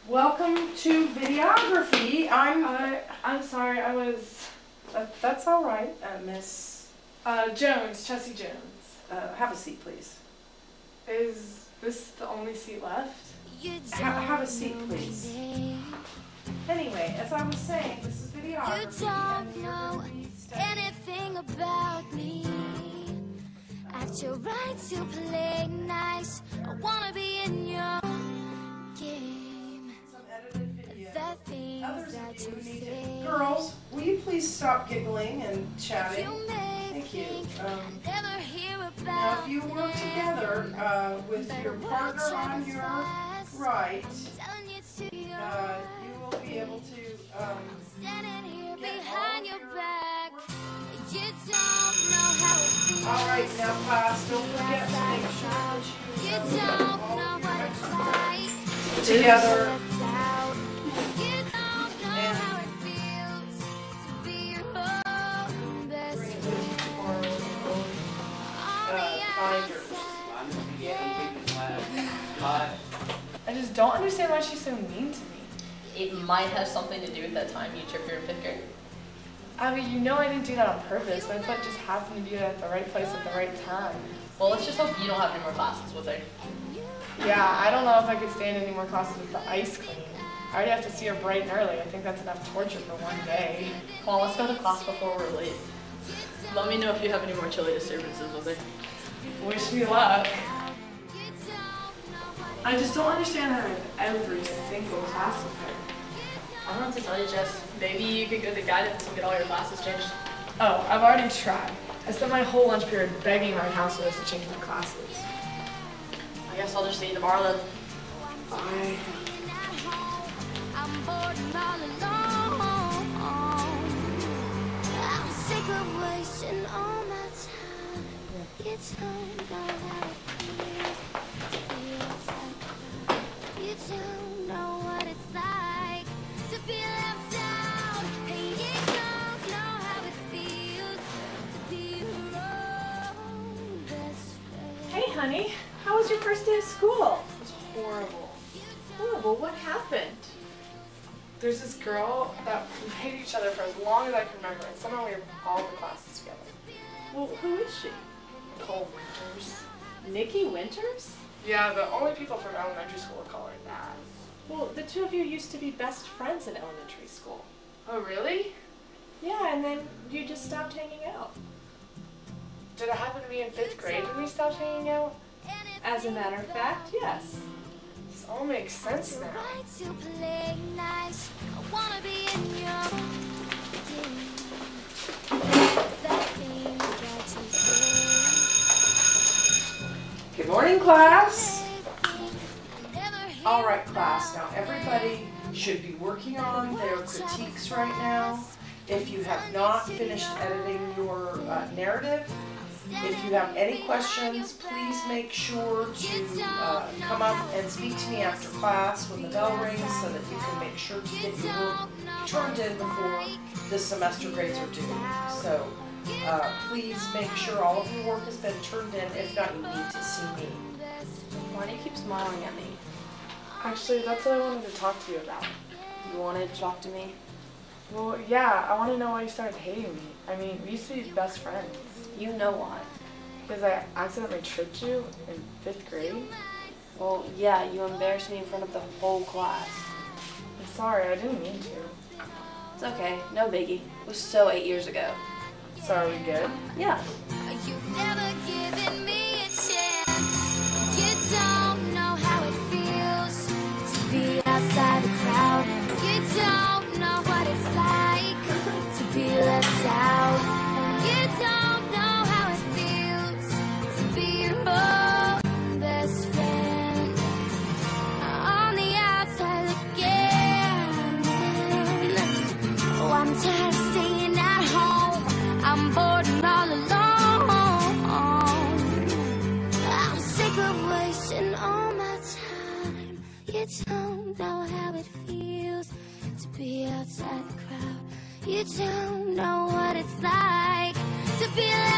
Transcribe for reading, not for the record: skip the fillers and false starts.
Welcome to videography. I'm sorry, I was... That's all right, Miss... Jones, Chessie Jones. have a seat, please. Is this the only seat left? Have a seat, please. Anyway, as I was saying, this is videography. You don't know anything about me. Act your right to play nice. I wanna be in your game. Some edited video. The things Others that of you you need say. to... Girls, will you please stop giggling and chatting? Thank you. Never hear Now, about if you work together with your partner on your right, you will be able to standing here get behind all your back. You don't know how it feels. All right, now class, don't forget to make sure that You you don't all know of what your it's exercises like. together. You don't know how it feels to be your own best Bring it with you tomorrow in binders. I just don't understand why she's so mean to me. It might have something to do with that time you tripped her in 5th grade. Abby, you know I didn't do that on purpose. My foot just happened to be at the right place at the right time. Well, let's just hope you don't have any more classes with her. Yeah, I don't know if I could stand any more classes with the ice cream. I already have to see her bright and early. I think that's enough torture for one day. Come on, let's go to class before we're late. Let me know if you have any more chili disturbances with her. Wish me luck. I just don't understand how I have every single class with her. I don't know what to tell you, Jess. Maybe you could go to guidance and get all your classes changed. Oh, I've already tried. I spent my whole lunch period begging my counselors to change my classes. I guess I'll just see you tomorrow then. Bye. I'm bored and all alone. I'm sick of wasting all my time. You don't know how it feels to be outside. You don't know what it's like to be left out. And you don't know how it feels to be your own best friend. Hey, honey. How was your first day of school? It was horrible. Horrible. What happened? There's this girl that we hated each other for as long as I can remember, and somehow we were all in the classes together. Well, who is she? Nicole Winters. Nikki Winters? Yeah, the only people from elementary school would call her that. Well, the two of you used to be best friends in elementary school. Oh, really? Yeah, and then you just stopped hanging out. Did it happen to me in 5th grade when we stopped hanging out? As a matter of fact, yes. This all makes sense now. Right to play nice. I wanna be in your game. The things that you say. Good morning, class. Never hear All right, class. Now, everybody should be working on their critiques right now. If you have not finished editing your narrative, if you have any questions, please make sure to come up and speak to me after class when the bell rings so that you can make sure to get your work turned in before the semester grades are due. So please make sure all of your work has been turned in. If not, you need to see me. Why do you keep smiling at me? Actually, that's what I wanted to talk to you about. You wanted to talk to me? Well, yeah, I want to know why you started hating me. I mean, we used to be best friends. You know why. Because I accidentally tripped you in 5th grade. Well, yeah, you embarrassed me in front of the whole class. I'm sorry, I didn't mean to. It's okay, no biggie. It was so 8 years ago. So are we good? Yeah. You've never given me a chance. You don't know how it feels to be outside the crowd. You don't know what it's like to be left out. You don't know how it feels to be your own best friend. On the outside again. Oh, I'm tired of staying at home. I'm bored and all alone. I'm sick of wasting all my time. You don't know how it feels to be outside the crowd. You don't know what it's like to be